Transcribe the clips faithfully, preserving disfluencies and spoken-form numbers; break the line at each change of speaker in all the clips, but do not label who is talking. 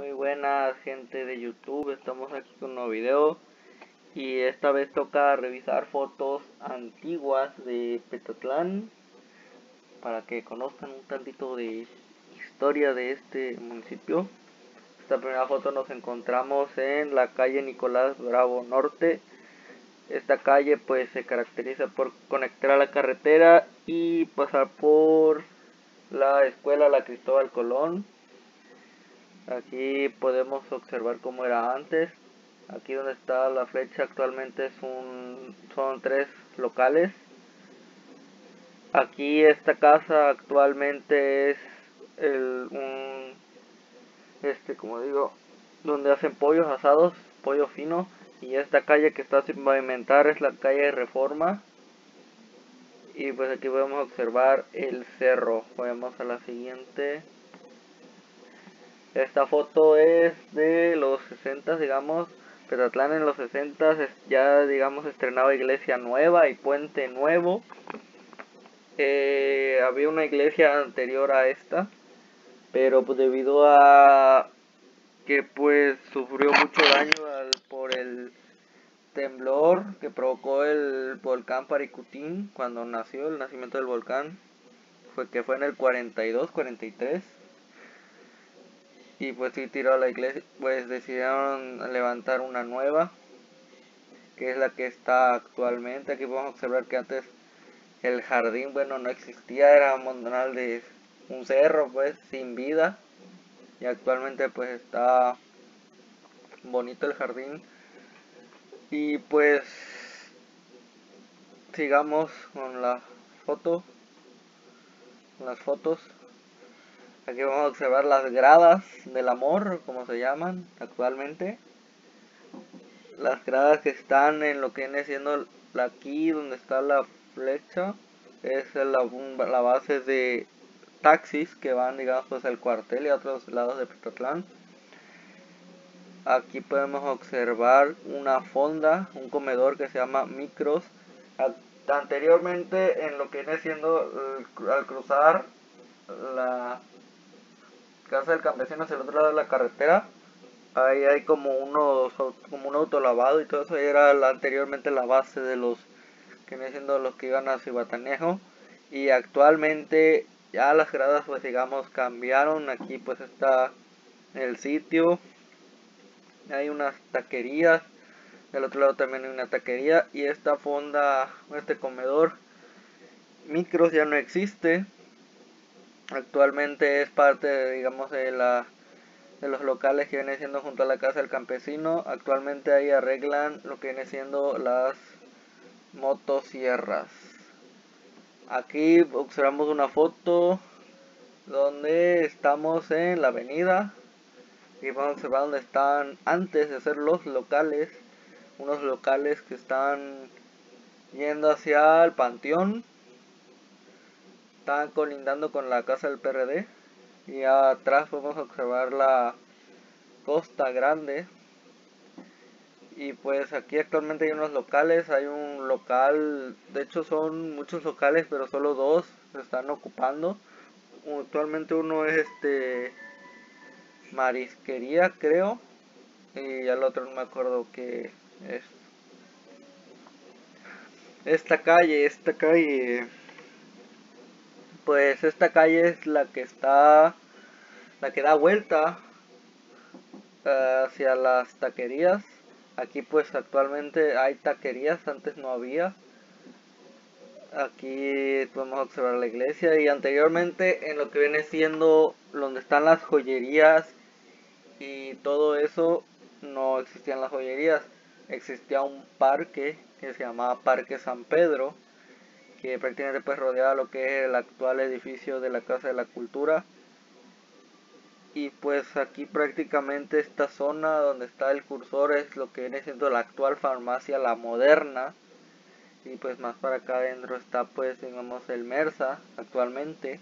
Muy buenas gente de YouTube, estamos aquí con un nuevo video y esta vez toca revisar fotos antiguas de Petatlán para que conozcan un tantito de historia de este municipio. Esta primera foto nos encontramos en la calle Nicolás Bravo Norte. Esta calle pues se caracteriza por conectar a la carretera y pasar por la escuela La Cristóbal Colón. Aquí podemos observar cómo era antes. Aquí donde está la flecha actualmente es un, son tres locales. Aquí esta casa actualmente es el, un, este como digo, donde hacen pollos asados, pollo fino. Y esta calle que está sin pavimentar es la calle Reforma. Y pues aquí podemos observar el cerro. Vamos a la siguiente. Esta foto es de los sesenta, digamos. Petatlán en los sesenta ya, digamos, estrenaba iglesia nueva y puente nuevo. Eh, había una iglesia anterior a esta, pero pues debido a que pues sufrió mucho daño al, por el temblor que provocó el volcán Paricutín cuando nació, el nacimiento del volcán, fue que fue en el cuarenta y dos, cuarenta y tres. Y pues sí tiró a la iglesia, pues decidieron levantar una nueva, que es la que está actualmente. Aquí podemos observar que antes el jardín, bueno, no existía, era montonal de un cerro, pues, sin vida. Y actualmente pues está bonito el jardín. Y pues sigamos con la foto, con las fotos. Aquí vamos a observar las gradas del amor, como se llaman actualmente. Las gradas que están en lo que viene siendo aquí donde está la flecha es la, la base de taxis que van, digamos, pues al cuartel y a otros lados de Petatlán. Aquí podemos observar una fonda, un comedor que se llama Micros. Anteriormente, en lo que viene siendo al cruzar la casa del campesino hacia el otro lado de la carretera, ahí hay como unos como un autolavado y todo eso. Era la, anteriormente la base de los que vienen siendo los que iban a Cihuatanejo. Y actualmente ya las gradas pues digamos cambiaron. Aquí pues está el sitio, hay unas taquerías, del otro lado también hay una taquería. Y esta fonda, este comedor Micros ya no existe. Actualmente es parte, digamos, de la de los locales que viene siendo junto a la casa del campesino. Actualmente ahí arreglan lo que viene siendo las motosierras. Aquí observamos una foto donde estamos en la avenida y vamos a observar donde están antes de ser los locales, unos locales que están yendo hacia el panteón, están colindando con la casa del P R D. Y atrás podemos observar la Costa Grande. Y pues aquí actualmente hay unos locales, hay un local, de hecho son muchos locales, pero solo dos se están ocupando. Actualmente uno es este marisquería, creo, y al otro no me acuerdo qué es. Esta calle, esta calle, pues esta calle es la que está, la que da vuelta hacia las taquerías. Aquí pues actualmente hay taquerías, antes no había. Aquí podemos observar la iglesia y anteriormente en lo que viene siendo donde están las joyerías y todo eso no existían las joyerías. Existía un parque que se llamaba Parque San Pedro, que prácticamente pues rodeaba lo que es el actual edificio de la Casa de la Cultura. Y pues aquí prácticamente esta zona donde está el cursor es lo que viene siendo la actual farmacia La Moderna. Y pues más para acá adentro está pues digamos el Mersa actualmente.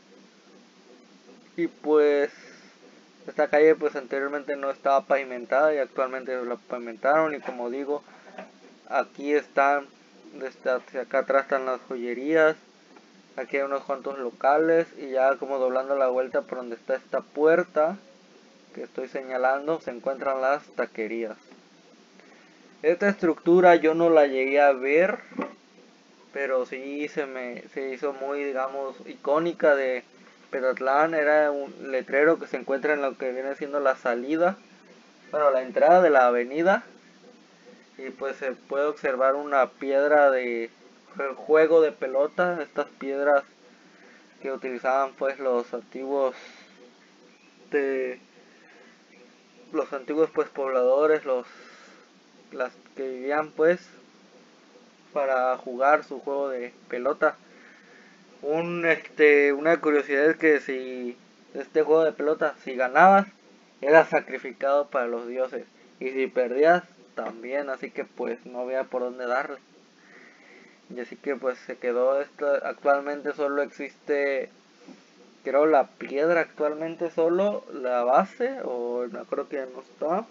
Y pues esta calle pues anteriormente no estaba pavimentada y actualmente la pavimentaron. Y como digo, aquí están, desde hacia acá atrás están las joyerías. Aquí hay unos cuantos locales y ya como doblando la vuelta por donde está esta puerta, que estoy señalando se encuentran las taquerías. Esta estructura yo no la llegué a ver, pero sí se me se hizo muy, digamos, icónica de Petatlán. Era un letrero que se encuentra en lo que viene siendo la salida, bueno, la entrada de la avenida, y pues se puede observar una piedra de juego de pelota, estas piedras que utilizaban pues los antiguos de los antiguos pues pobladores, los las que vivían pues para jugar su juego de pelota. Un este una curiosidad es que si este juego de pelota, si ganabas, era sacrificado para los dioses, y si perdías también, así que pues no había por dónde darle. Y así que pues se quedó esto. Actualmente solo existe, creo, la piedra, actualmente solo la base, o me acuerdo que ya no está.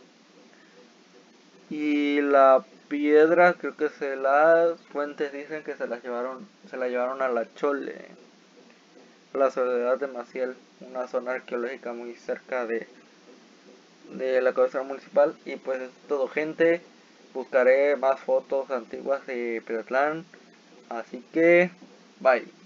Y la piedra, creo que se las fuentes dicen que se la llevaron, se la llevaron a la Chole, a la Soledad de Maciel, una zona arqueológica muy cerca de, de la cabecera municipal. Y pues es todo, gente. Buscaré más fotos antiguas de Petatlán. Así que, bye.